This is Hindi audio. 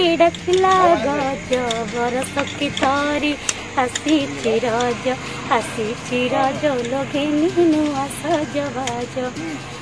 डाकिला गज बरस की तरी हसी रज लगे नुआ सजबाज।